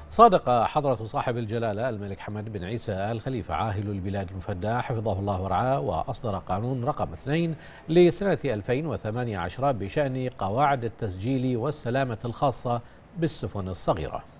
صادق حضرة صاحب الجلالة الملك حمد بن عيسى آل خليفة عاهل البلاد المفدى حفظه الله ورعاه، وأصدر قانون رقم 2 لسنة 2018 بشأن قواعد التسجيل والسلامة الخاصة بالسفن الصغيرة.